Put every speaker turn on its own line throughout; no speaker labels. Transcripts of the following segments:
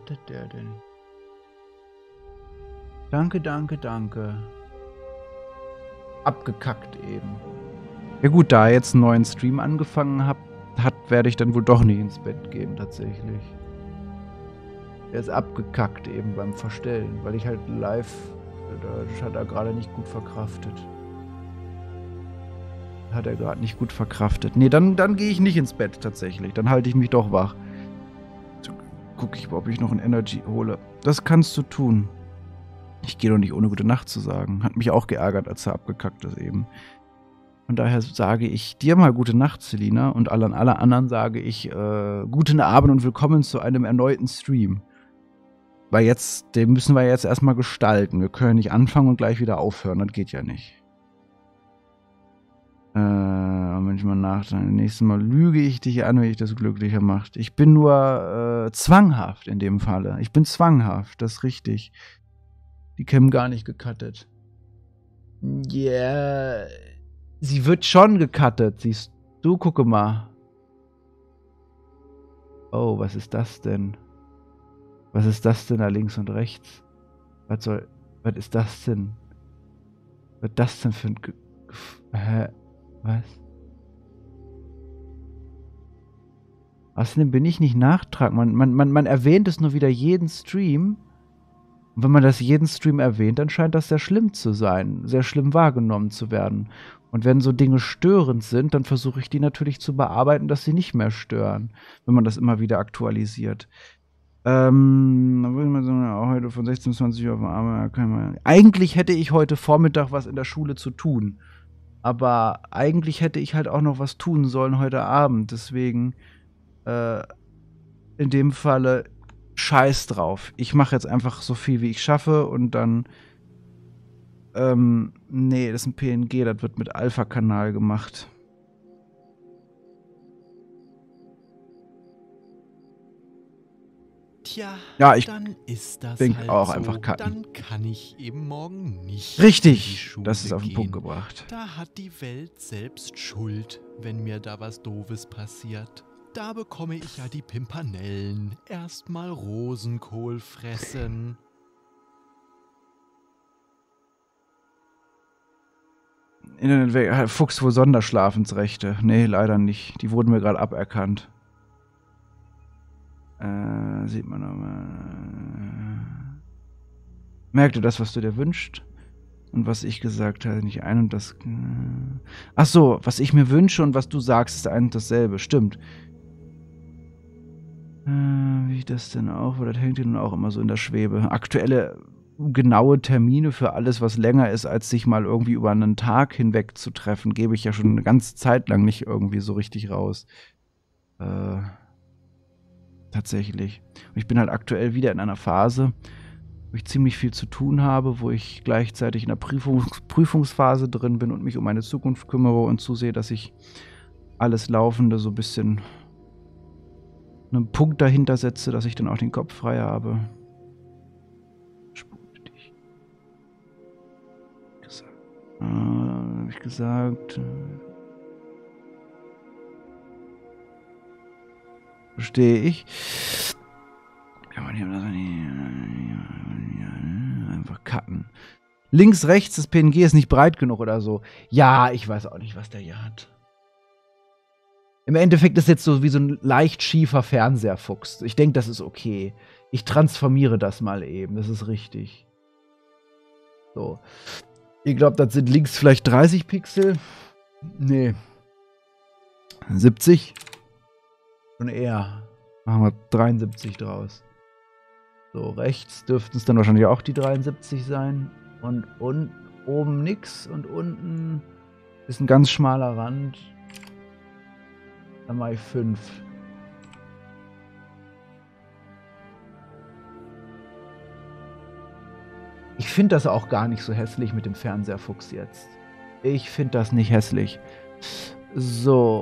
kattet der denn? Danke, danke, danke. Abgekackt eben. Ja gut, da er jetzt einen neuen Stream angefangen hat, werde ich dann wohl doch nicht ins Bett gehen, tatsächlich. Er ist abgekackt eben beim Verstellen, weil ich halt live, das hat er gerade nicht gut verkraftet. Hat er gerade nicht gut verkraftet. Nee, dann gehe ich nicht ins Bett tatsächlich. Dann halte ich mich doch wach. Gucke ich, ob ich noch ein Energy hole. Das kannst du tun. Ich gehe doch nicht ohne gute Nacht zu sagen. Hat mich auch geärgert, als er abgekackt ist eben. Von daher sage ich dir mal gute Nacht, Selina. Und alle anderen sage ich guten Abend und willkommen zu einem erneuten Stream. Weil jetzt, den müssen wir jetzt erstmal gestalten. Wir können nicht anfangen und gleich wieder aufhören. Das geht ja nicht. Manchmal nachdenken. Nächstes Mal lüge ich dich an, wenn ich das glücklicher macht. Ich bin nur zwanghaft in dem Falle. Ich bin zwanghaft, das ist richtig. Die Cam gar nicht gecuttet. Ja, yeah. Sie wird schon gecuttet, siehst du, gucke mal. Oh, was ist das denn? Was ist das denn da links und rechts? Was ist das denn? Was ist das denn für ein... Hä? Was? Außerdem bin ich nicht nachtragend. Man erwähnt es nur wieder jeden Stream. Und wenn man das jeden Stream erwähnt, dann scheint das sehr schlimm zu sein, sehr schlimm wahrgenommen zu werden. Und wenn so Dinge störend sind, dann versuche ich die natürlich zu bearbeiten, dass sie nicht mehr stören, wenn man das immer wieder aktualisiert. Dann würde ich mal sagen, auch heute von 16 bis 20 Uhr auf dem Arme. Eigentlich hätte ich heute Vormittag was in der Schule zu tun. Aber eigentlich hätte ich halt auch noch was tun sollen heute Abend. Deswegen, in dem Falle, scheiß drauf. Ich mache jetzt einfach so viel, wie ich schaffe und dann nee, das ist ein PNG, das wird mit Alpha-Kanal gemacht.
Tja,
ja, ich
dann ist das
denk
halt
auch
so.
einfach cutten.
Dann kann ich eben morgen nicht
Richtig,
in die Schule
das ist auf den Punkt
gehen.
gebracht.
Da hat die Welt selbst Schuld, wenn mir da was Doofes passiert. Da bekomme ich ja die Pimpanellen. Erstmal Rosenkohl fressen.
Internet Fuchs wohl Sonderschlafensrechte. Nee, leider nicht. Die wurden mir gerade aberkannt. Sieht man aber. Merk du das, was du dir wünschst? Und was ich gesagt habe, nicht ein und das. Ach so, was ich mir wünsche und was du sagst, ist ein und dasselbe. Stimmt. Wie das denn auch? Weil das hängt ja nun auch immer so in der Schwebe. Aktuelle genaue Termine für alles, was länger ist, als sich mal irgendwie über einen Tag hinweg zu treffen, gebe ich ja schon eine ganze Zeit lang nicht irgendwie so richtig raus. Tatsächlich. Und ich bin halt aktuell wieder in einer Phase, wo ich ziemlich viel zu tun habe, wo ich gleichzeitig in der Prüfungsphase drin bin und mich um meine Zukunft kümmere und zusehe, dass ich alles Laufende so ein bisschen einen Punkt dahinter setze, dass ich dann auch den Kopf frei habe. Spute dich. Hab ich gesagt. Verstehe ich. Kann man hier einfach cutten. Links, rechts, das PNG ist nicht breit genug oder so. Ja, ich weiß auch nicht, was der hier hat. Im Endeffekt ist jetzt so wie so ein leicht schiefer Fernseherfuchs. Ich denke, das ist okay. Ich transformiere das mal eben. Das ist richtig. So. Ich glaube, das sind links vielleicht 30 Pixel. Nee. 70? Schon eher. Machen wir 73 draus. So, rechts dürften es dann wahrscheinlich auch die 73 sein. Und oben nix. Und unten ist ein ganz schmaler Rand. Dann mache ich 5. Ich finde das auch gar nicht so hässlich mit dem Fernseherfuchs jetzt. Ich finde das nicht hässlich. So.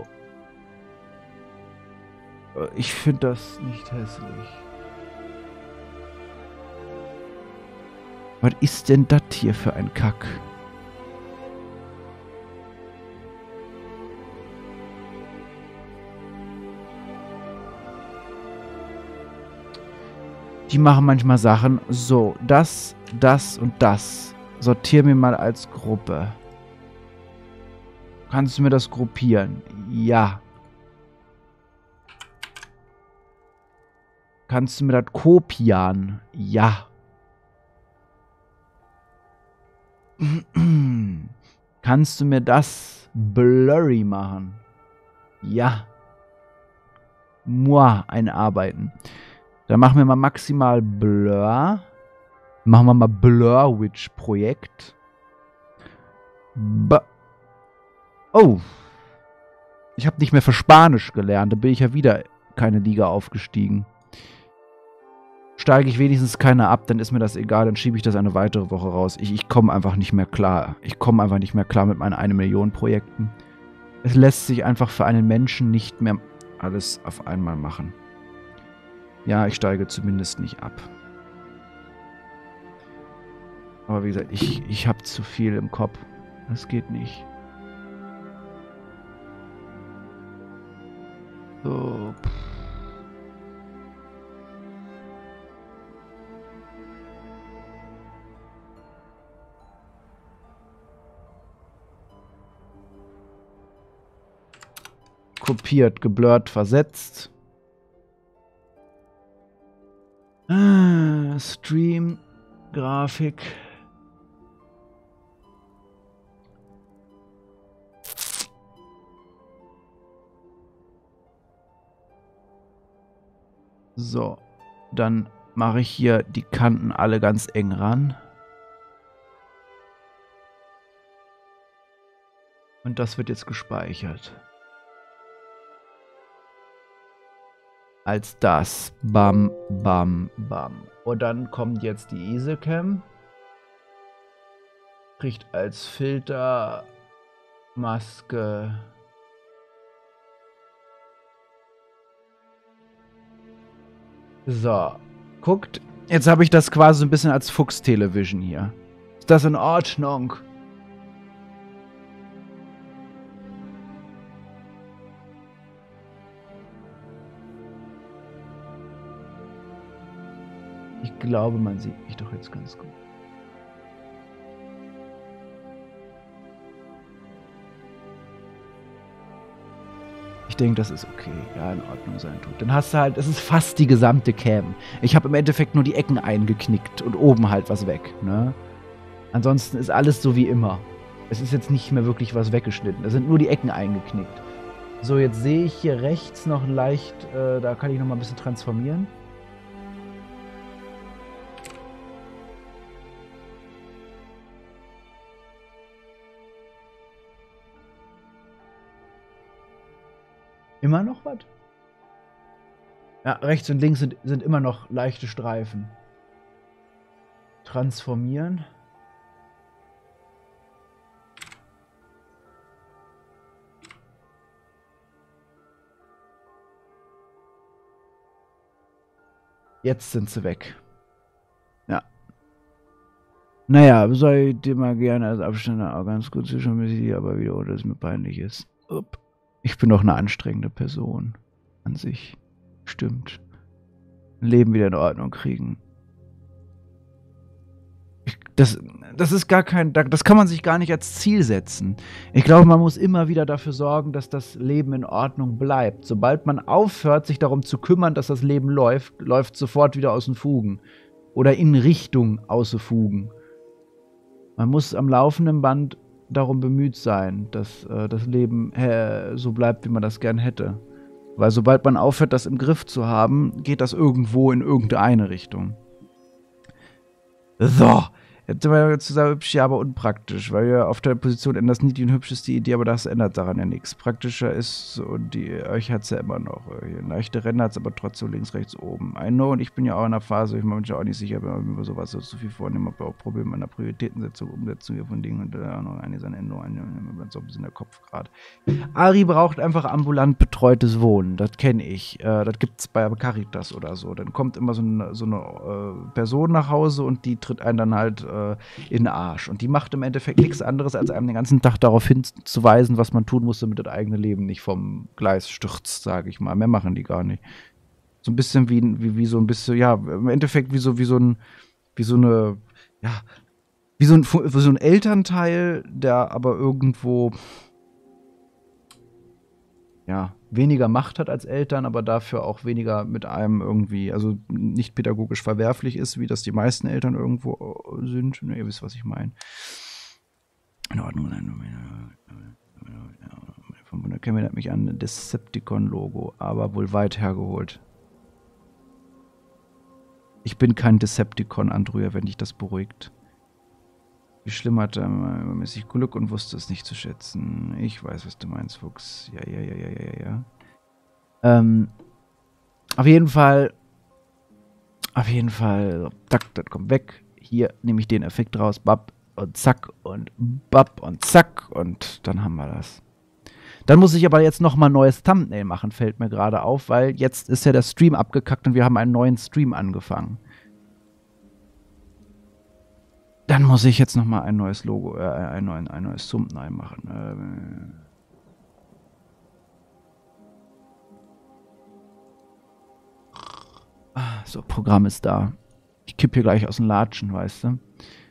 Ich finde das nicht hässlich. Was ist denn das hier für ein Kack? Die machen manchmal Sachen. So, das und das. Sortier mir mal als Gruppe. Kannst du mir das gruppieren? Ja. Kannst du mir das kopieren? Ja. Kannst du mir das blurry machen? Ja. Moi, einarbeiten. Dann machen wir mal maximal Blur. Machen wir mal Blur Witch Projekt. Oh. Ich habe nicht mehr für Spanisch gelernt. Da bin ich ja wieder keine Liga aufgestiegen. Steige ich wenigstens keine ab, dann ist mir das egal. Dann schiebe ich das eine weitere Woche raus. Ich komme einfach nicht mehr klar. Ich komme einfach nicht mehr klar mit meinen 1 Million Projekten. Es lässt sich einfach für einen Menschen nicht mehr alles auf einmal machen. Ja, ich steige zumindest nicht ab. Aber wie gesagt, ich habe zu viel im Kopf. Das geht nicht. So. Kopiert, geblurrt, versetzt. Stream, Grafik. So, dann mache ich hier die Kanten alle ganz eng ran. Und das wird jetzt gespeichert. Als das. Bam, bam, bam. Und dann kommt jetzt die EasyCam. Kriegt als Filter Maske. So. Guckt. Jetzt habe ich das quasi so ein bisschen als Fuchs-Television hier. Ist das in Ordnung? Ich glaube, man sieht mich doch jetzt ganz gut. Ich denke, das ist okay. Ja, in Ordnung sein tut. Dann hast du halt, es ist fast die gesamte Cam. Ich habe im Endeffekt nur die Ecken eingeknickt und oben halt was weg. Ne? Ansonsten ist alles so wie immer. Es ist jetzt nicht mehr wirklich was weggeschnitten. Da sind nur die Ecken eingeknickt. So, jetzt sehe ich hier rechts noch leicht, da kann ich noch mal ein bisschen transformieren. Immer noch was? Ja, rechts und links sind immer noch leichte Streifen. Transformieren. Jetzt sind sie weg. Ja. Naja, soll ich dir mal gerne als Abstände auch ganz gut zwischen aber wieder, oder es mir peinlich ist. Upp. Ich bin doch eine anstrengende Person an sich. Stimmt. Leben wieder in Ordnung kriegen. Das ist gar kein, das kann man sich gar nicht als Ziel setzen. Ich glaube, man muss immer wieder dafür sorgen, dass das Leben in Ordnung bleibt. Sobald man aufhört, sich darum zu kümmern, dass das Leben läuft sofort wieder aus den Fugen. Oder in Richtung aus den Fugen. Man muss am laufenden Band darum bemüht sein, dass das Leben so bleibt, wie man das gern hätte. Weil sobald man aufhört, das im Griff zu haben, geht das irgendwo in irgendeine Richtung. So, jetzt sind wir zu sagen, hübsch, ja, aber unpraktisch, weil wir auf der Position ändern das niedlich und hübsch ist die Idee, aber das ändert daran ja nichts. Praktischer ist, und euch hat es ja immer noch. Leichte Ränder hat es aber trotzdem links, rechts, oben. I know, und ich bin ja auch in einer Phase, ich bin mir auch nicht sicher, wenn man über sowas so zu viel vornehme, aber auch Probleme an der Prioritätensetzung, Umsetzung hier von Dingen und auch noch einiges an Änderungen, so ein bisschen der Kopf gerade. Ari braucht einfach ambulant betreutes Wohnen, das kenne ich. Das gibt es bei Caritas oder so. Dann kommt immer so eine Person nach Hause und die tritt einen dann halt in den Arsch. Und die macht im Endeffekt nichts anderes, als einem den ganzen Tag darauf hinzuweisen, was man tun muss, damit das eigene Leben nicht vom Gleis stürzt, sage ich mal. Mehr machen die gar nicht. So ein bisschen wie so ein bisschen, ja, im Endeffekt wie so ein, wie so eine, ja, wie so ein Elternteil, der aber irgendwo, ja, weniger Macht hat als Eltern, aber dafür auch weniger mit einem irgendwie, also nicht pädagogisch verwerflich ist, wie das die meisten Eltern irgendwo sind. Ne, ihr wisst, was ich meine. In Ordnung. Von Wunder Kevin hat mich an Decepticon-Logo, aber wohl weit hergeholt. Ich bin kein Decepticon, Andrea, wenn dich das beruhigt. Wie schlimm hatte mäßig Glück und wusste es nicht zu schätzen. Ich weiß, was du meinst, Fuchs. Ja. Auf jeden Fall, zack, das kommt weg. Hier nehme ich den Effekt raus, bap und zack und zack und dann haben wir das. Dann muss ich aber jetzt nochmal ein neues Thumbnail machen, fällt mir gerade auf, weil jetzt ist ja der Stream abgekackt und wir haben einen neuen Stream angefangen. Dann muss ich jetzt nochmal ein neues Logo, ein neues Thumbnail machen. So, Programm ist da. Ich kipp hier gleich aus den Latschen, weißt du.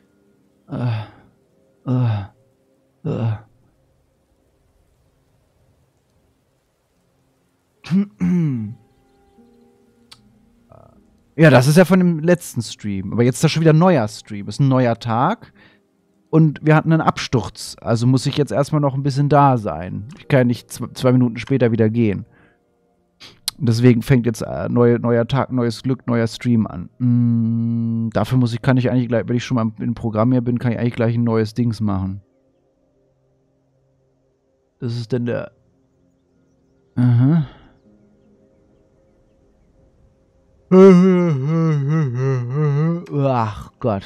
Ja, das ist ja von dem letzten Stream. Aber jetzt ist das schon wieder ein neuer Stream. Es ist ein neuer Tag. Und wir hatten einen Absturz. Also muss ich jetzt erstmal noch ein bisschen da sein. Ich kann ja nicht 2 Minuten später wieder gehen. Und deswegen fängt jetzt neuer Tag, neues Glück, neuer Stream an. Dafür kann ich eigentlich gleich, wenn ich schon mal im Programm hier bin, kann ich eigentlich gleich ein neues Dings machen. Das ist denn der... Aha. Ach Gott.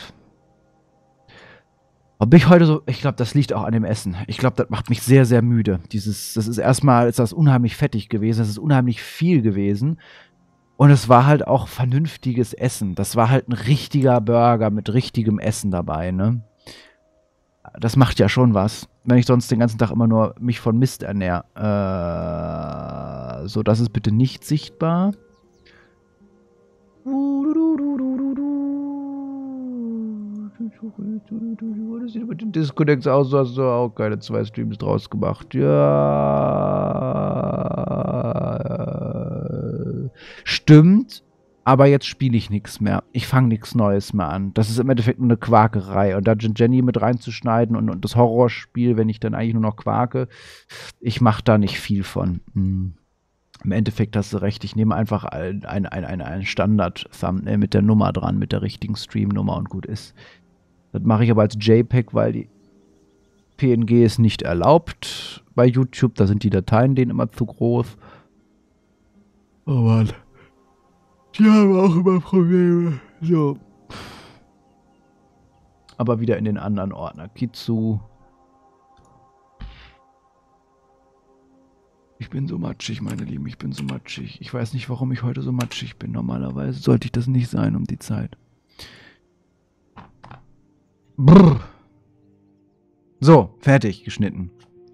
Ob ich heute so, ich glaube, das liegt auch an dem Essen. Ich glaube, das macht mich sehr, sehr müde. Das ist erstmal, ist das unheimlich fettig gewesen, das ist unheimlich viel gewesen. Und es war halt auch vernünftiges Essen. Das war halt ein richtiger Burger mit richtigem Essen dabei, ne? Das macht ja schon was, wenn ich sonst den ganzen Tag immer nur mich von Mist ernähre. So, das ist bitte nicht sichtbar. Das sieht mit den Disconnects aus, so hast du auch keine 2 Streams draus gemacht. Ja. Stimmt, aber jetzt spiele ich nichts mehr. Ich fange nichts Neues mehr an. Das ist im Endeffekt nur eine Quakerei. Und da Jenny mit reinzuschneiden und das Horrorspiel, wenn ich dann eigentlich nur noch quake, ich mache da nicht viel von. Im Endeffekt hast du recht, ich nehme einfach ein Standard-Thumbnail mit der Nummer dran, mit der richtigen Stream-Nummer und gut ist. Das mache ich aber als JPEG, weil die PNG ist nicht erlaubt bei YouTube. Da sind die Dateien denen immer zu groß. Oh Mann. Die haben auch immer Probleme. So. Aber wieder in den anderen Ordner. Kitsu. Ich bin so matschig, meine Lieben. Ich bin so matschig. Ich weiß nicht, warum ich heute so matschig bin. Normalerweise sollte ich das nicht sein um die Zeit. Brrr. So, fertig, geschnitten.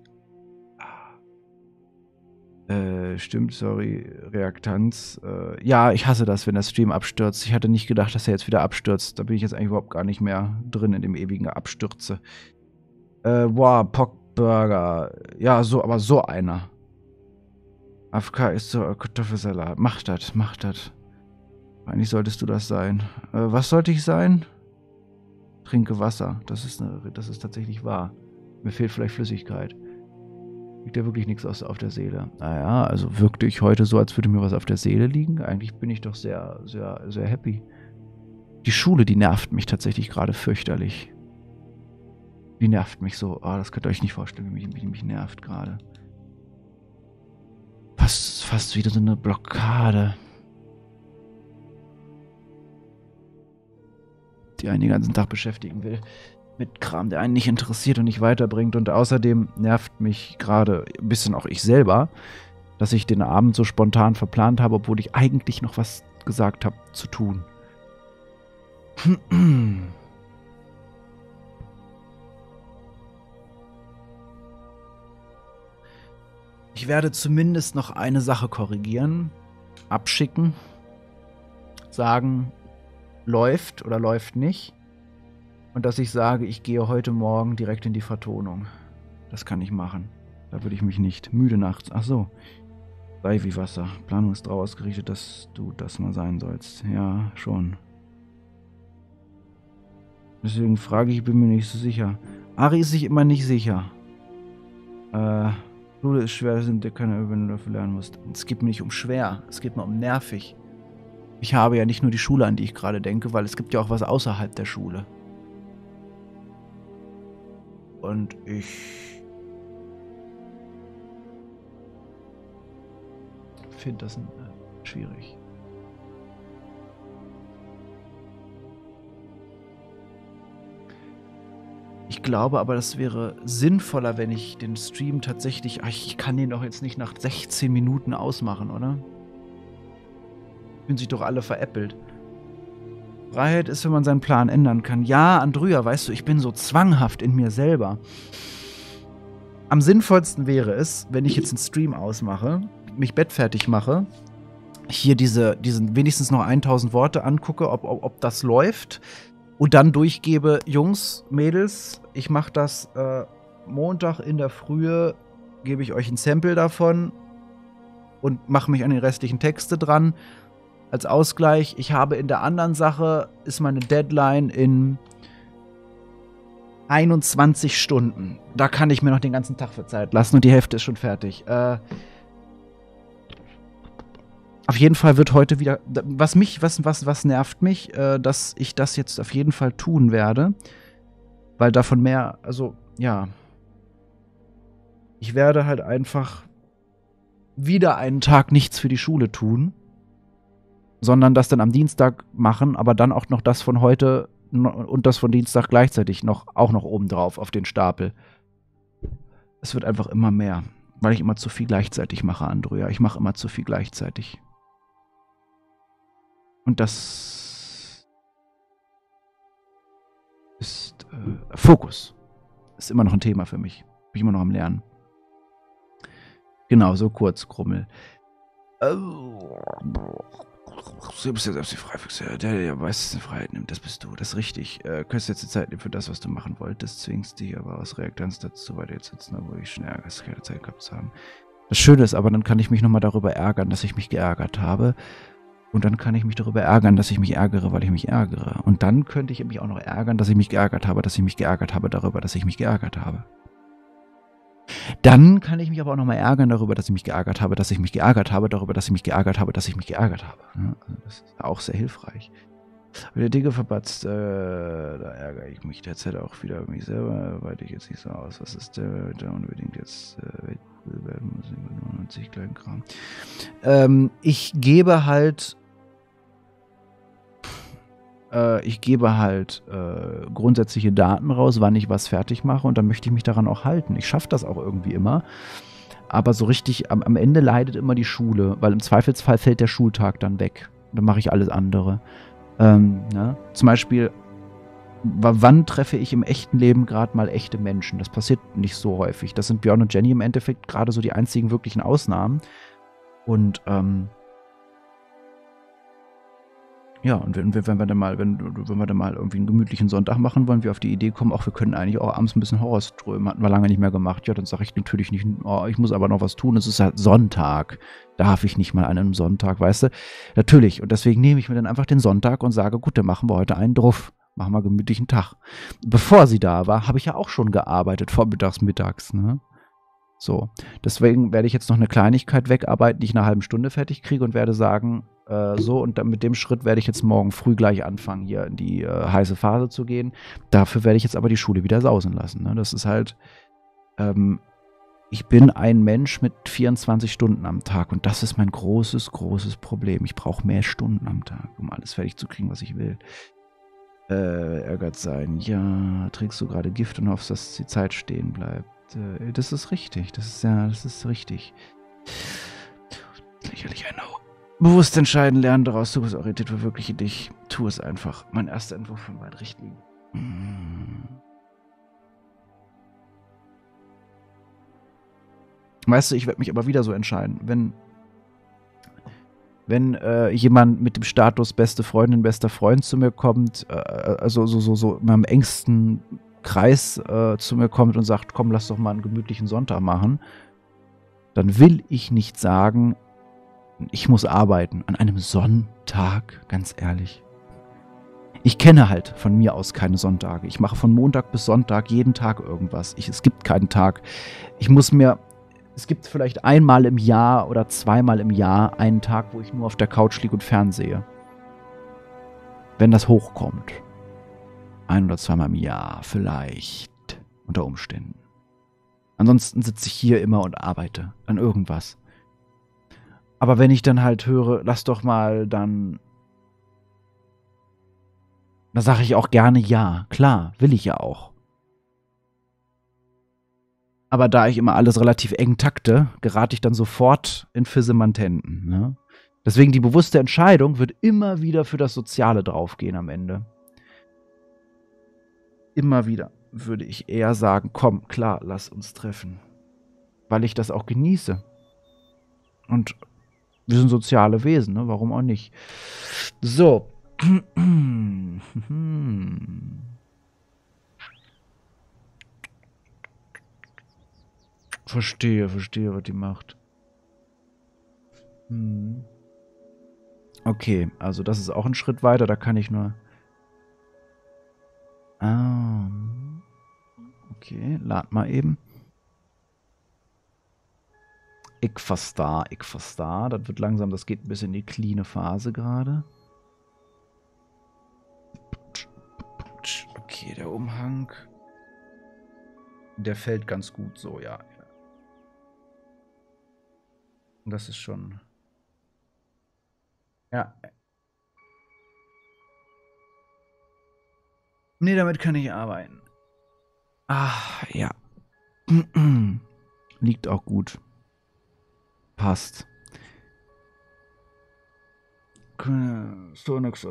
Stimmt, sorry, Reaktanz. Ja, ich hasse das, wenn der Stream abstürzt. Ich hatte nicht gedacht, dass er jetzt wieder abstürzt. Da bin ich jetzt eigentlich überhaupt gar nicht mehr drin in dem ewigen Abstürze. Wow, Pockburger. Ja, so, aber so einer. AFK ist so Kartoffelsalat. Mach das. Eigentlich solltest du das sein. Was sollte ich sein? Trinke Wasser. Das ist tatsächlich wahr. Mir fehlt vielleicht Flüssigkeit. Liegt ja wirklich nichts auf der Seele. Naja, also wirkte ich heute so, als würde mir was auf der Seele liegen. Eigentlich bin ich doch sehr, sehr, sehr happy. Die Schule, die nervt mich tatsächlich gerade fürchterlich. Die nervt mich so. Oh, das könnt ihr euch nicht vorstellen, wie mich nervt gerade. Fast wieder so eine Blockade. Die einen den ganzen Tag beschäftigen will. Mit Kram, der einen nicht interessiert und nicht weiterbringt. Und außerdem nervt mich gerade ein bisschen auch ich selber, dass ich den Abend so spontan verplant habe, obwohl ich eigentlich noch was gesagt habe zu tun. Ich werde zumindest noch eine Sache korrigieren, abschicken. sagen, läuft oder läuft nicht. Und dass ich sage, ich gehe heute Morgen direkt in die Vertonung. Das kann ich machen. Da würde ich mich nicht müde nachts. Ach so. Sei wie Wasser. Planung ist darauf ausgerichtet, dass du das mal sein sollst. Ja, schon. Deswegen frage ich, bin mir nicht so sicher. Ari ist sich immer nicht sicher. Schule ist schwer, sind dir keine, wenn du dafür lernen musst. Es geht mir nicht um schwer, es geht mir um nervig. Ich habe ja nicht nur die Schule, an die ich gerade denke, weil es gibt ja auch was außerhalb der Schule. Und ich finde das schwierig. Ich glaube aber, das wäre sinnvoller, wenn ich den Stream tatsächlich... Ach, ich kann den doch jetzt nicht nach 16 Minuten ausmachen, oder? Fühlen sich doch alle veräppelt. Freiheit ist, wenn man seinen Plan ändern kann. Ja, Andrea, weißt du, ich bin so zwanghaft in mir selber. Am sinnvollsten wäre es, wenn ich jetzt einen Stream ausmache, mich bettfertig mache, hier diesen wenigstens noch 1000 Worte angucke, ob das läuft und dann durchgebe, Jungs, Mädels, ich mache das Montag in der Frühe, gebe ich euch ein Sample davon und mache mich an die restlichen Texte dran. Als Ausgleich, ich habe in der anderen Sache, ist meine Deadline in 21 Stunden. Da kann ich mir noch den ganzen Tag für Zeit lassen und die Hälfte ist schon fertig. Auf jeden Fall wird heute wieder, was nervt mich, dass ich das jetzt auf jeden Fall tun werde, weil davon mehr, also, ja. Ich werde halt einfach wieder einen Tag nichts für die Schule tun, sondern das dann am Dienstag machen, aber dann auch noch das von heute und das von Dienstag gleichzeitig auch noch oben drauf auf den Stapel. Es wird einfach immer mehr, weil ich immer zu viel gleichzeitig mache, Andrea. Ich mache immer zu viel gleichzeitig. Und das ist Fokus. Ist immer noch ein Thema für mich. Bin ich immer noch am Lernen. Genau, so kurz, Krummel. Du bist ja selbst die Freifüchse. Der weiß, dass Freiheit nimmt, das bist du. Das ist richtig. Könntest jetzt die Zeit nehmen für das, was du machen wolltest. Zwingst dich aber aus Reaktanz dazu, weil du jetzt sitzen, obwohl ich schon ärgerst, keine Zeit gehabt zu haben. Das Schöne ist aber, dann kann ich mich nochmal darüber ärgern, dass ich mich geärgert habe. Und dann kann ich mich darüber ärgern, dass ich mich ärgere, weil ich mich ärgere. Und dann könnte ich mich auch noch ärgern, dass ich mich geärgert habe, dass ich mich geärgert habe darüber, dass ich mich geärgert habe. Dann kann ich mich aber auch nochmal ärgern darüber, dass ich mich geärgert habe, dass ich mich geärgert habe, darüber, dass ich mich geärgert habe, dass ich mich geärgert habe. Ja, also das ist auch sehr hilfreich. Wenn der Dinge verpatzt, da ärgere ich mich derzeit auch wieder über mich selber, weil ich jetzt nicht so aus. Was ist der unbedingt jetzt werden muss, 99 kleinen Kram. Ich gebe halt grundsätzliche Daten raus, wann ich was fertig mache und dann möchte ich mich daran auch halten. Ich schaffe das auch irgendwie immer, aber so richtig am Ende leidet immer die Schule, weil im Zweifelsfall fällt der Schultag dann weg. Dann mache ich alles andere. Ne? Zum Beispiel, wann treffe ich im echten Leben gerade mal echte Menschen? Das passiert nicht so häufig. Das sind Björn und Jenny im Endeffekt gerade so die einzigen wirklichen Ausnahmen. Und ja, und wenn wir dann mal irgendwie einen gemütlichen Sonntag machen wollen, wir auf die Idee kommen, wir können eigentlich auch abends ein bisschen Horror strömen, hatten wir lange nicht mehr gemacht. Ja, dann sage ich natürlich nicht, oh, ich muss aber noch was tun, es ist halt Sonntag. Darf ich nicht mal an einem Sonntag, weißt du? Natürlich, und deswegen nehme ich mir dann einfach den Sonntag und sage, gut, dann machen wir heute einen drauf. Machen wir gemütlichen Tag. Bevor sie da war, habe ich ja auch schon gearbeitet, vormittags, mittags, ne? So, deswegen werde ich jetzt noch eine Kleinigkeit wegarbeiten, die ich in einer halben Stunde fertig kriege und werde sagen, so, und dann mit dem Schritt werde ich jetzt morgen früh gleich anfangen, hier in die heiße Phase zu gehen. Dafür werde ich jetzt aber die Schule wieder sausen lassen. Ne? Das ist halt, ich bin ein Mensch mit 24 Stunden am Tag und das ist mein großes, großes Problem. Ich brauche mehr Stunden am Tag, um alles fertig zu kriegen, was ich will. Ärgert sein. Ja, trägst du gerade Gift und hoffst, dass die Zeit stehen bleibt. Das ist richtig. Das ist richtig. Sicherlich ein No. Bewusst entscheiden, lernen daraus, zukunftsorientiert, verwirkliche dich. Tu es einfach. Mein erster Entwurf von meinen Richtlinien. Weißt du, ich werde mich aber wieder so entscheiden, wenn wenn jemand mit dem Status beste Freundin, bester Freund zu mir kommt, also so in meinem engsten Kreis zu mir kommt und sagt, komm, lass doch mal einen gemütlichen Sonntag machen, dann will ich nicht sagen, ich muss arbeiten. An einem Sonntag, ganz ehrlich. Ich kenne halt von mir aus keine Sonntage. Ich mache von Montag bis Sonntag jeden Tag irgendwas. Es gibt keinen Tag. Es gibt vielleicht einmal im Jahr oder zweimal im Jahr einen Tag, wo ich nur auf der Couch liege und fernsehe. Wenn das hochkommt. Ein- oder zweimal im Jahr, vielleicht. Unter Umständen. Ansonsten sitze ich hier immer und arbeite an irgendwas. Aber wenn ich dann halt höre, lass doch mal dann... Da sage ich auch gerne ja. Klar, will ich ja auch. Aber da ich immer alles relativ eng takte, gerate ich dann sofort in Fissemantenten. Ne? Deswegen die bewusste Entscheidung wird immer wieder für das Soziale draufgehen am Ende. Immer wieder würde ich eher sagen, komm, klar, lass uns treffen. Weil ich das auch genieße. Und wir sind soziale Wesen, ne? Warum auch nicht? So. Verstehe, was die macht. Okay, also das ist auch ein Schritt weiter, da kann ich nur... Okay, lad mal eben. Ich verstehe. Das wird langsam, das geht ein bisschen in die cleane Phase gerade. Okay, der Umhang. Der fällt ganz gut so, ja. Das ist schon... Ja. Nee, damit kann ich arbeiten. Ja. Liegt auch gut. Passt. So nix.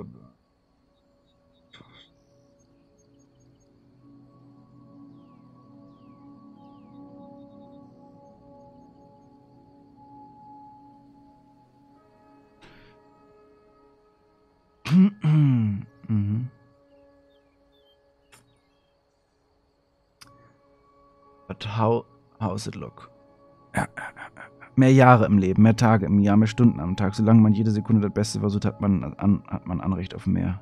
But how's it look? Mehr Jahre im Leben, mehr Tage im Jahr, mehr Stunden am Tag. Solange man jede Sekunde das Beste versucht, hat man Anrecht auf mehr.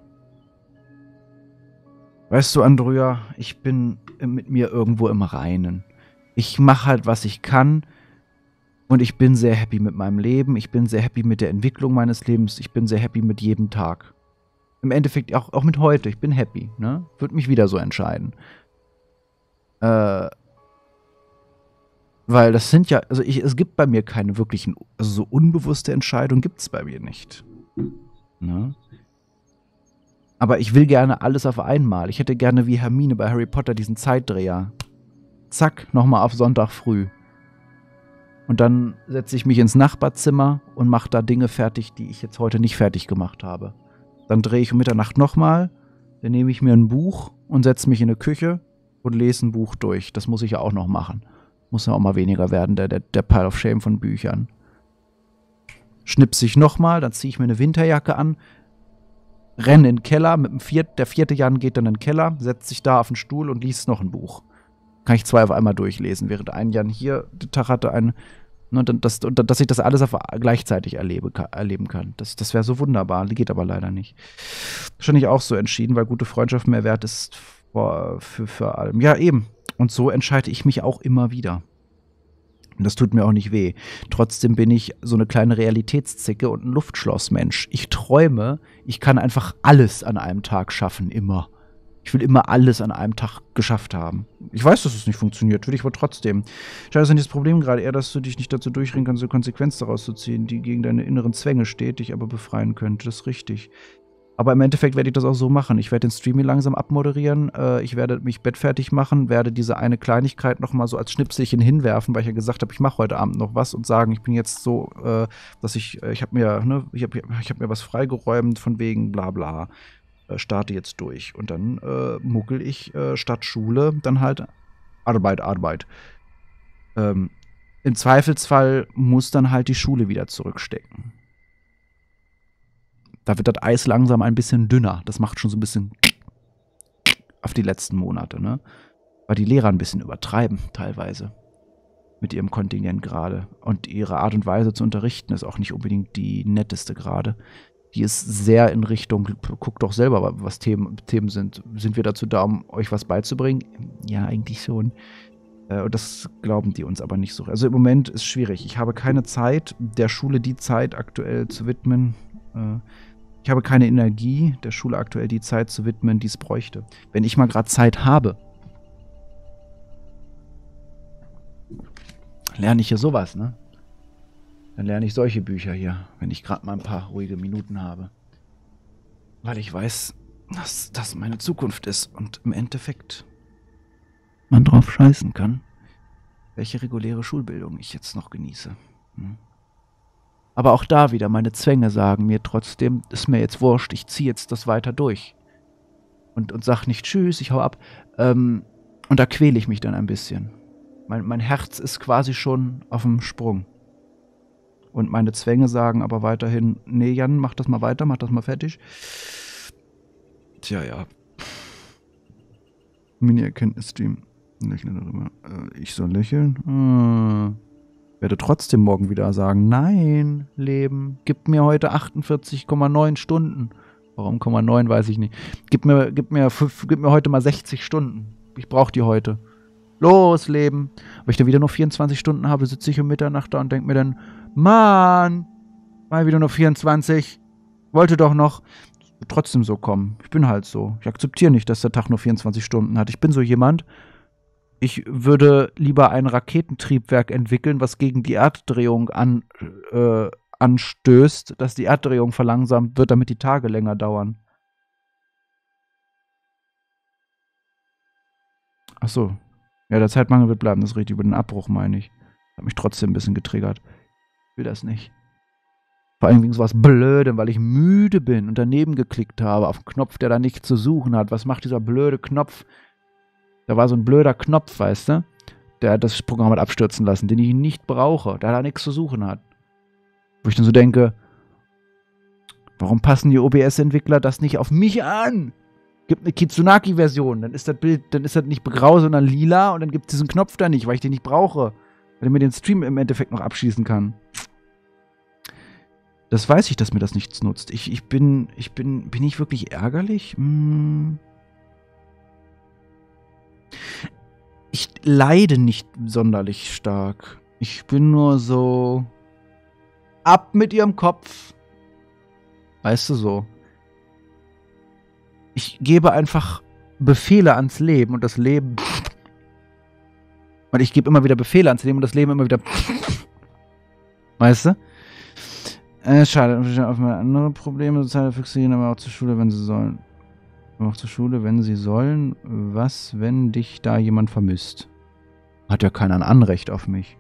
Weißt du, Andrea, ich bin mit mir irgendwo im Reinen. Ich mache halt, was ich kann. Und ich bin sehr happy mit meinem Leben. Ich bin sehr happy mit der Entwicklung meines Lebens. Ich bin sehr happy mit jedem Tag. Im Endeffekt auch mit heute. Ich bin happy, ne? Würde mich wieder so entscheiden. Weil das sind ja, also es gibt bei mir keine wirklichen, also so unbewusste Entscheidungen gibt es bei mir nicht. Ne? Aber ich will gerne alles auf einmal. Ich hätte gerne wie Hermine bei Harry Potter diesen Zeitdreher. Zack, nochmal auf Sonntag früh. Und dann setze ich mich ins Nachbarzimmer und mache da Dinge fertig, die ich jetzt heute nicht fertig gemacht habe. Dann drehe ich um Mitternacht nochmal, dann nehme ich mir ein Buch und setze mich in eine Küche und lese ein Buch durch. Das muss ich ja auch noch machen. Muss ja auch mal weniger werden, der Pile of Shame von Büchern. Schnipse ich nochmal, dann ziehe ich mir eine Winterjacke an, renne in den Keller, der vierte Jan geht dann in den Keller, setzt sich da auf den Stuhl und liest noch ein Buch. Kann ich 2 auf einmal durchlesen, während ein Jan hier den Tag hatte, dass ich das alles gleichzeitig erleben kann. Das wäre so wunderbar, geht aber leider nicht. Wahrscheinlich auch so entschieden, weil gute Freundschaft mehr wert ist für allem. Ja, eben. Und so entscheide ich mich auch immer wieder. Und das tut mir auch nicht weh. Trotzdem bin ich so eine kleine Realitätszicke und ein Luftschlossmensch. Ich träume, ich kann einfach alles an einem Tag schaffen, immer. Ich will immer alles an einem Tag geschafft haben. Ich weiß, dass es nicht funktioniert, will ich aber trotzdem. Scheinbar ist dann das Problem gerade eher, dass du dich nicht dazu durchringen kannst, eine Konsequenz daraus zu ziehen, die gegen deine inneren Zwänge steht, dich aber befreien könnte. Das ist richtig. Aber im Endeffekt werde ich das auch so machen. Ich werde den Stream hier langsam abmoderieren. Ich werde mich bettfertig machen, werde diese eine Kleinigkeit nochmal so als Schnipselchen hinwerfen, weil ich ja gesagt habe, ich mache heute Abend noch was und sagen, ich bin jetzt so, dass ich habe mir was freigeräumt von wegen bla bla. Starte jetzt durch. Und dann muckel ich statt Schule dann halt Arbeit. Im Zweifelsfall muss dann halt die Schule wieder zurückstecken. Da wird das Eis langsam ein bisschen dünner. Das macht schon so ein bisschen auf die letzten Monate, ne? Weil die Lehrer ein bisschen übertreiben, teilweise. Mit ihrem Kontingent gerade. Und ihre Art und Weise zu unterrichten ist auch nicht unbedingt die netteste gerade. Die ist sehr in Richtung, guckt doch selber, was Themen sind. Sind wir dazu da, um euch was beizubringen? Ja, eigentlich schon. Und das glauben die uns aber nicht so. Also im Moment ist schwierig. Ich habe keine Zeit, der Schule die Zeit aktuell zu widmen. Ich habe keine Energie, der Schule aktuell die Zeit zu widmen, die es bräuchte. Wenn ich mal gerade Zeit habe, lerne ich hier sowas, ne? Dann lerne ich solche Bücher hier, wenn ich gerade mal ein paar ruhige Minuten habe. Weil ich weiß, dass das meine Zukunft ist und im Endeffekt man drauf scheißen kann, welche reguläre Schulbildung ich jetzt noch genieße. Aber auch da wieder, meine Zwänge sagen mir trotzdem, ist mir jetzt wurscht, ich ziehe jetzt das weiter durch. Und sag nicht tschüss, ich hau ab. Und da quäle ich mich dann ein bisschen. Mein Herz ist quasi schon auf dem Sprung. Und meine Zwänge sagen aber weiterhin, nee, Jan, mach das mal weiter, mach das mal fertig. Tja, ja. Mini-Erkenntnis-Stream. Lächeln darüber. Ich soll lächeln? Werde trotzdem morgen wieder sagen, nein, Leben, gib mir heute 48,9 Stunden. Warum 0,9, weiß ich nicht. Gib mir heute mal 60 Stunden. Ich brauche die heute. Los, Leben. Wenn ich dann wieder nur 24 Stunden habe, sitze ich um Mitternacht da und denke mir dann, Mann, mal wieder nur 24. Wollte doch noch. Wird trotzdem so kommen. Ich bin halt so. Ich akzeptiere nicht, dass der Tag nur 24 Stunden hat. Ich bin so jemand, ich würde lieber ein Raketentriebwerk entwickeln, was gegen die Erddrehung anstößt, dass die Erddrehung verlangsamt wird, damit die Tage länger dauern. Ach so. Ja, der Zeitmangel wird bleiben, das ist richtig. Über den Abbruch meine ich. Hat mich trotzdem ein bisschen getriggert. Ich will das nicht. Vor allem wegen sowas Blödem, weil ich müde bin und daneben geklickt habe auf einen Knopf, der da nichts zu suchen hat. Was macht dieser blöde Knopf? Da war so ein blöder Knopf, weißt du? Der das Programm hat abstürzen lassen, den ich nicht brauche, der da nichts zu suchen hat. Wo ich dann so denke, warum passen die OBS-Entwickler das nicht auf mich an? Gibt eine Kitsunaki-Version, dann ist das Bild, dann ist das nicht grau, sondern lila und dann gibt es diesen Knopf da nicht, weil ich den nicht brauche. Wenn ich mir den Stream im Endeffekt noch abschließen kann. Das weiß ich, dass mir das nichts nutzt. Bin ich wirklich ärgerlich? Ich leide nicht sonderlich stark. Ich bin nur so ab mit ihrem Kopf. Weißt du so. Ich gebe einfach Befehle ans Leben und das Leben. Und ich gebe immer wieder Befehle ans Leben und das Leben immer wieder. Weißt du? Schade, auf meine andere Probleme soziale fixieren, aber auch zur Schule, wenn sie sollen. Auch zur Schule, wenn sie sollen. Was, wenn dich da jemand vermisst? Hat ja keiner ein Anrecht auf mich.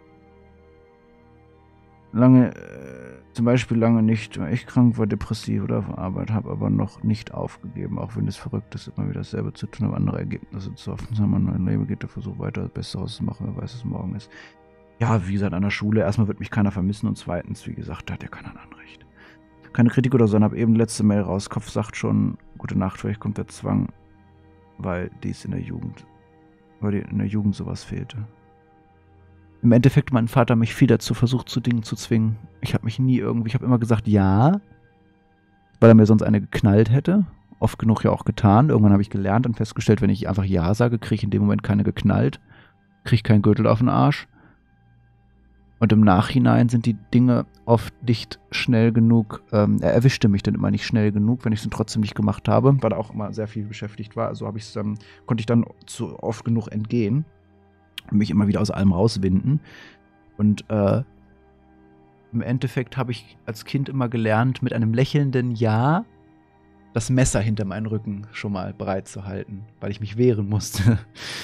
Zum Beispiel lange nicht, war echt krank, war depressiv oder auf Arbeit, habe aber noch nicht aufgegeben, auch wenn es verrückt ist, immer wieder dasselbe zu tun, aber andere Ergebnisse zu hoffen. Mein neues Leben geht der Versuch weiter, das Beste auszumachen, wer weiß, was morgen ist. Ja, wie gesagt, an der Schule, erstmal wird mich keiner vermissen und zweitens, wie gesagt, da hat ja keiner ein Anrecht. Keine Kritik oder so, habe eben letzte Mail raus. Kopf sagt schon, gute Nacht, vielleicht kommt der Zwang, weil dies in der Jugend sowas fehlte. Im Endeffekt mein Vater mich viel dazu versucht, zu Dingen zu zwingen. Ich habe immer gesagt, ja, weil er mir sonst eine geknallt hätte. Oft genug ja auch getan. Irgendwann habe ich gelernt und festgestellt, wenn ich einfach ja sage, kriege ich in dem Moment keine geknallt. Kriege ich keinen Gürtel auf den Arsch. Und im Nachhinein sind die Dinge oft nicht schnell genug. Er erwischte mich dann immer nicht schnell genug, wenn ich es dann trotzdem nicht gemacht habe, weil er auch immer sehr viel beschäftigt war. Also konnte ich dann zu oft genug entgehen und mich immer wieder aus allem rauswinden. Und im Endeffekt habe ich als Kind immer gelernt, mit einem lächelnden Ja das Messer hinter meinen Rücken schon mal bereit zu halten, weil ich mich wehren musste.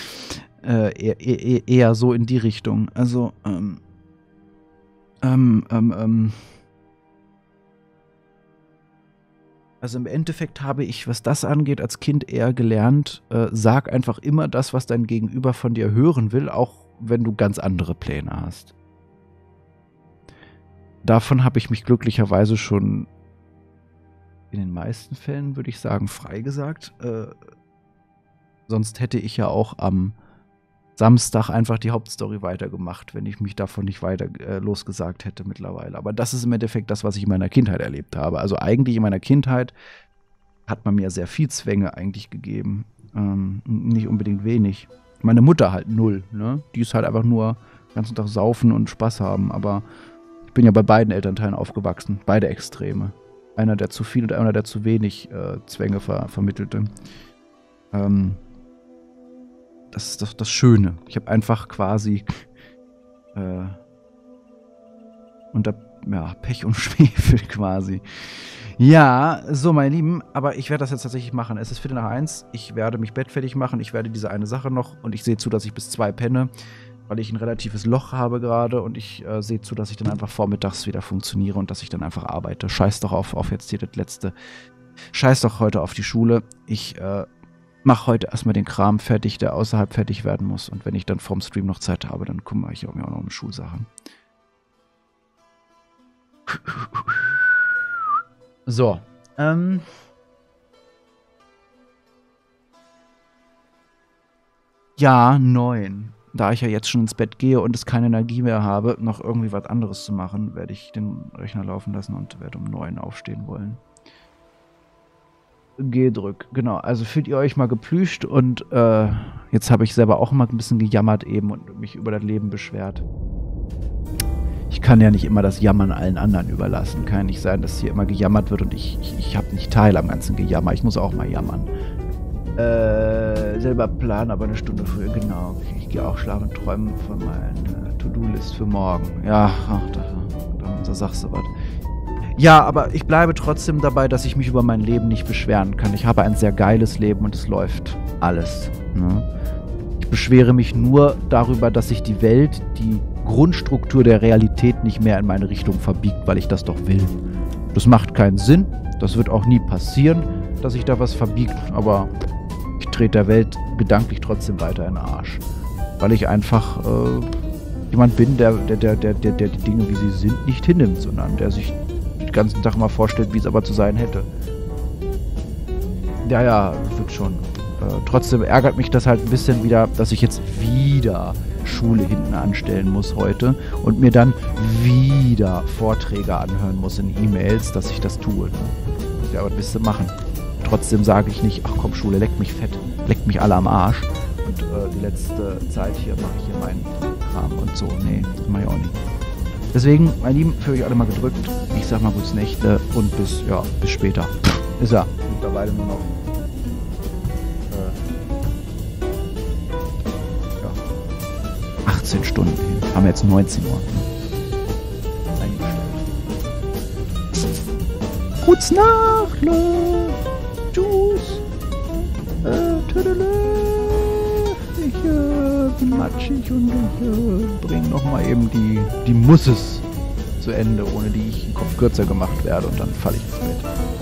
Eher so in die Richtung. Also, Also im Endeffekt habe ich, was das angeht, als Kind eher gelernt, sag einfach immer das, was dein Gegenüber von dir hören will, auch wenn du ganz andere Pläne hast. Davon habe ich mich glücklicherweise schon in den meisten Fällen, würde ich sagen, frei gesagt. Sonst hätte ich ja auch am Samstag einfach die Hauptstory weitergemacht, wenn ich mich davon nicht weiter losgesagt hätte mittlerweile. Aber das ist im Endeffekt das, was ich in meiner Kindheit erlebt habe. Also eigentlich in meiner Kindheit hat man mir sehr viel Zwänge eigentlich gegeben. Nicht unbedingt wenig. Meine Mutter halt null, ne? Die ist halt einfach nur den ganzen Tag saufen und Spaß haben. Aber ich bin ja bei beiden Elternteilen aufgewachsen. Beide Extreme. Einer, der zu viel und einer, der zu wenig Zwänge vermittelte. Das ist doch das Schöne. Ich habe einfach quasi unter Pech und Schwefel quasi. Ja, so meine Lieben, aber ich werde das jetzt tatsächlich machen. Es ist 1:45. Ich werde mich bettfertig machen. Ich werde diese eine Sache noch und ich sehe zu, dass ich bis 2 penne, weil ich ein relatives Loch habe gerade und ich sehe zu, dass ich dann einfach vormittags wieder funktioniere und dass ich dann einfach arbeite. Scheiß doch auf jetzt hier das Letzte. Scheiß doch heute auf die Schule. Ich mach heute erstmal den Kram fertig, der außerhalb fertig werden muss. Und wenn ich dann vorm Stream noch Zeit habe, dann kümmere ich mich auch noch um Schulsachen. So. Ja, 9. Da ich ja jetzt schon ins Bett gehe und es keine Energie mehr habe, noch irgendwie was anderes zu machen, werde ich den Rechner laufen lassen und werde um 9 aufstehen wollen. G-Drück, genau. Also fühlt ihr euch mal geplüscht und jetzt habe ich selber auch mal ein bisschen gejammert eben und mich über das Leben beschwert. Ich kann ja nicht immer das Jammern allen anderen überlassen. Kann ja nicht sein, dass hier immer gejammert wird und ich habe nicht teil am ganzen Gejammer. Ich muss auch mal jammern. Selber Plan, aber eine Stunde früher, genau. Ich gehe auch schlafen und träumen von meiner To-Do-List für morgen. Ja, da sagst du was. Ja, aber ich bleibe trotzdem dabei, dass ich mich über mein Leben nicht beschweren kann. Ich habe ein sehr geiles Leben und es läuft alles. Ne? Ich beschwere mich nur darüber, dass sich die Welt, die Grundstruktur der Realität nicht mehr in meine Richtung verbiegt, weil ich das doch will. Das macht keinen Sinn. Das wird auch nie passieren, dass sich da was verbiegt. Aber ich trete der Welt gedanklich trotzdem weiter in den Arsch. Weil ich einfach jemand bin, der die Dinge, wie sie sind, nicht hinnimmt, sondern der sich den ganzen Tag mal vorstellt, wie es aber zu sein hätte. Ja, wird schon. Trotzdem ärgert mich das halt ein bisschen wieder, dass ich jetzt wieder Schule hinten anstellen muss heute und mir dann wieder Vorträge anhören muss in E-Mails, dass ich das tue. Ne? Ja, was willst du machen? Trotzdem sage ich nicht, ach komm, Schule, leckt mich fett, leckt mich alle am Arsch. Und die letzte Zeit hier mache ich hier meinen Kram und so. Nee, das mache ich auch nicht. Deswegen, meine Lieben, für euch alle mal gedrückt. Ich sag mal gutes Nächte und bis später. Ist ja mittlerweile nur noch 18 Stunden hin. Haben wir jetzt 19 Uhr. Eingestellt. Gutes Nacht, Leute. Tschüss. Ich bin matschig und ich bringe nochmal eben die Musses zu Ende, ohne die ich den Kopf kürzer gemacht werde und dann falle ich ins Bett.